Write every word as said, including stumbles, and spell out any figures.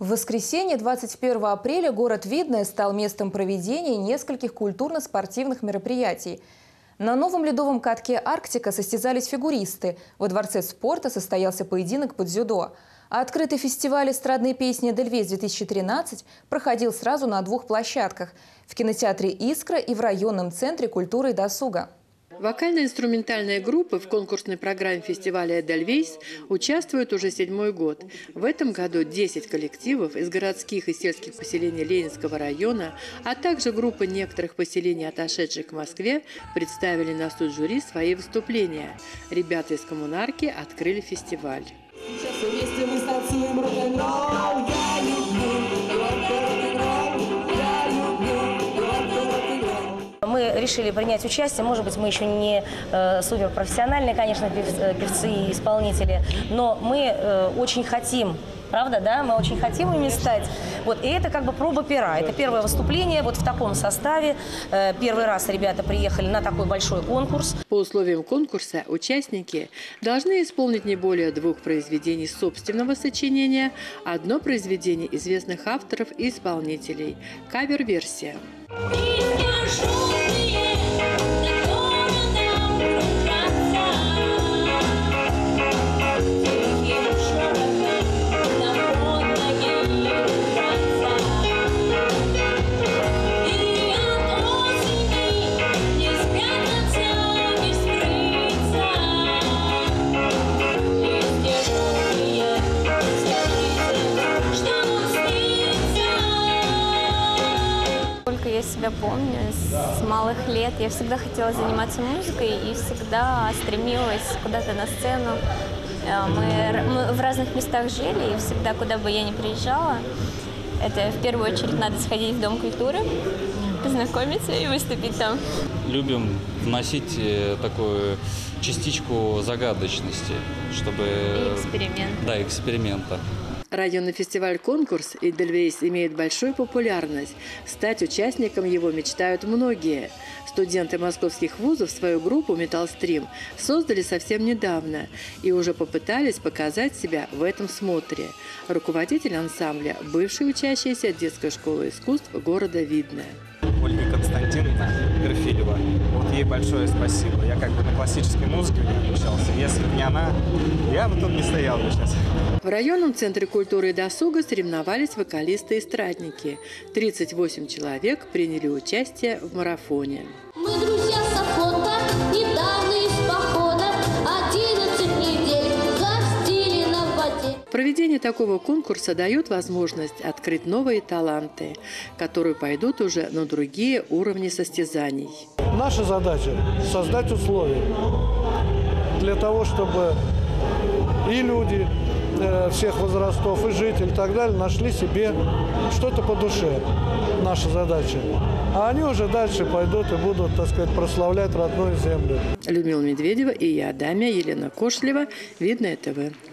В воскресенье, двадцать первого апреля, город Видное стал местом проведения нескольких культурно-спортивных мероприятий. На новом ледовом катке «Арктика» состязались фигуристы. Во Дворце спорта состоялся поединок по дзюдо. А открытый фестиваль эстрадной песни «Эдельвейс-две тысячи тринадцать» проходил сразу на двух площадках – в кинотеатре «Искра» и в районном центре культуры и досуга. Вокально-инструментальные группы в конкурсной программе фестиваля «Эдельвейс» участвуют уже седьмой год. В этом году десять коллективов из городских и сельских поселений Ленинского района, а также группы некоторых поселений, отошедших к Москве, представили на суд жюри свои выступления. Ребята из коммунарки открыли фестиваль. Сейчас вместе мы станцуем рок-н-ролл. Я люблю рок-н-ролл, я люблю рок-н-ролл. Мы решили принять участие. Может быть, мы еще не э, суперпрофессиональные, конечно, певцы и исполнители, но мы э, очень хотим. Правда, да? Мы очень хотим ими стать. Вот, и это как бы проба пера. Это первое выступление вот в таком составе. Первый раз ребята приехали на такой большой конкурс. По условиям конкурса участники должны исполнить не более двух произведений собственного сочинения, одно произведение известных авторов и исполнителей. Кавер-версия. Сколько я себя помню, с малых лет я всегда хотела заниматься музыкой и всегда стремилась куда-то на сцену. Мы, мы в разных местах жили, и всегда, куда бы я ни приезжала, это в первую очередь надо сходить в Дом культуры, познакомиться и выступить там. Любим вносить такую частичку загадочности, чтобы… И эксперимент. Да, эксперимента. Районный фестиваль-конкурс «Эдельвейс» имеет большую популярность. Стать участником его мечтают многие. Студенты московских вузов свою группу «Металлстрим» создали совсем недавно и уже попытались показать себя в этом смотре. Руководитель ансамбля – бывший учащийся детской школы искусств города Видное. Ольга Константиновна Графилева. Вот ей большое спасибо. Я как бы на классической музыке у нее обучался. Если бы не она, я бы тут не стоял бы сейчас. В районном центре культуры и досуга соревновались вокалисты и эстрадники. тридцать восемь человек приняли участие в марафоне. Мы друзья с охота, недавно из похода, одиннадцать недель гостили на воде. Проведение такого конкурса дает возможность открыть новые таланты, которые пойдут уже на другие уровни состязаний. Наша задача – создать условия для того, чтобы и люди всех возрастов, и жители, и так далее, нашли себе что-то по душе. Наша задача. А они уже дальше пойдут и будут, так сказать, прославлять родную землю. Людмила Медведева и я, Дамия, Елена Кошлева, Видное ТВ.